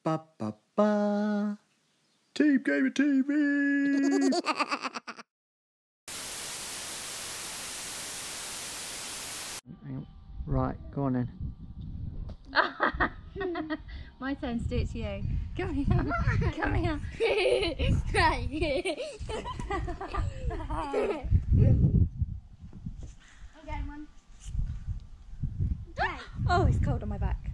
ba ba ba. Team Gamer TV. Right, go on then. My turn to do it to you. Come here. Come here. I'm getting one. Okay. Oh, it's cold on my back.